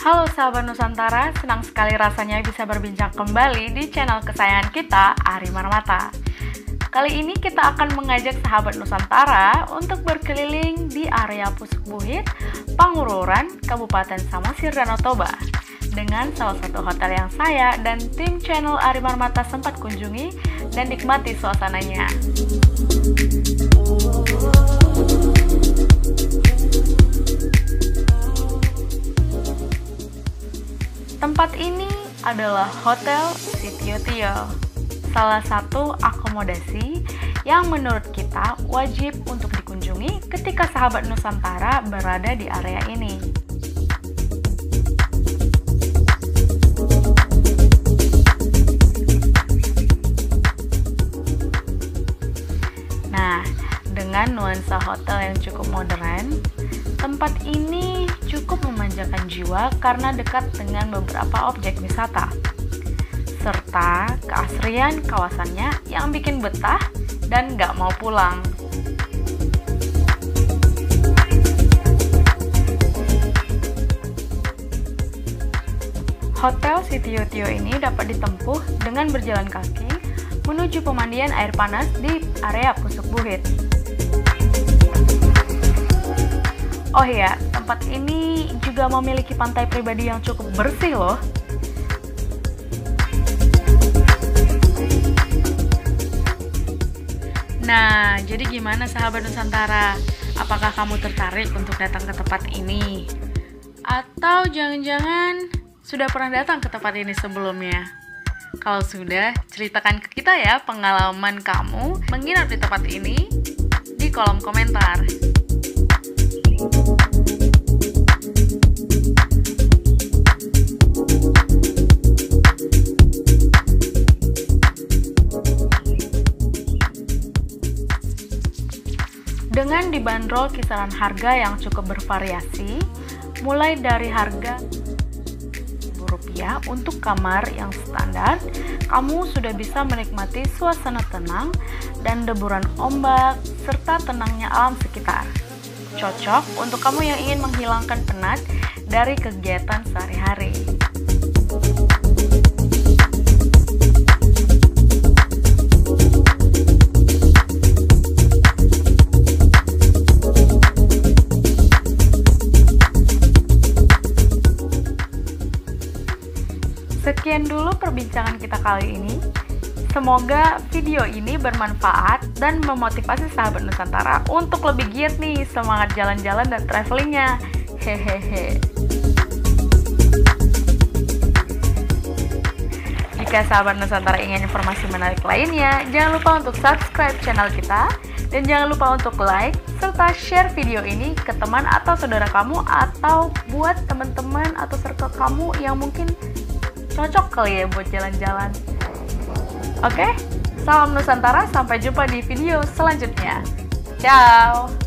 Halo sahabat Nusantara, senang sekali rasanya bisa berbincang kembali di channel kesayangan kita, Ari Marmata. Kali ini kita akan mengajak sahabat Nusantara untuk berkeliling di area Pusuk-Buhit, Pangururan, Kabupaten Samosir, Danau Toba, dengan salah satu hotel yang saya dan tim channel Ari Marmata sempat kunjungi dan nikmati suasananya. Tempat ini adalah Hotel Sitiotio, salah satu akomodasi yang menurut kita wajib untuk dikunjungi ketika sahabat Nusantara berada di area ini. Nah, dengan nuansa hotel yang cukup modern, tempat ini cukup memanjakan jiwa karena dekat dengan beberapa objek wisata, serta keasrian kawasannya yang bikin betah dan gak mau pulang. Hotel Sitiotio ini dapat ditempuh dengan berjalan kaki menuju pemandian air panas di area Pusuk-Buhit. Oh iya, tempat ini juga memiliki pantai pribadi yang cukup bersih loh. Nah, jadi gimana sahabat Nusantara? Apakah kamu tertarik untuk datang ke tempat ini? Atau jangan-jangan sudah pernah datang ke tempat ini sebelumnya? Kalau sudah, ceritakan ke kita ya pengalaman kamu menginap di tempat ini di kolom komentar. Dengan dibanderol kisaran harga yang cukup bervariasi, mulai dari harga Rp1.000 untuk kamar yang standar, kamu sudah bisa menikmati suasana tenang dan deburan ombak serta tenangnya alam sekitar. Cocok untuk kamu yang ingin menghilangkan penat dari kegiatan sehari-hari. Sekian dulu perbincangan kita kali ini. Semoga video ini bermanfaat dan memotivasi sahabat Nusantara untuk lebih giat nih semangat jalan-jalan dan travelingnya. Hehehe. Jika sahabat Nusantara ingin informasi menarik lainnya, jangan lupa untuk subscribe channel kita dan jangan lupa untuk like serta share video ini ke teman atau saudara kamu atau buat teman-teman atau circle kamu yang mungkin cocok kali ya buat jalan-jalan. Oke, salam Nusantara, sampai jumpa di video selanjutnya. Ciao!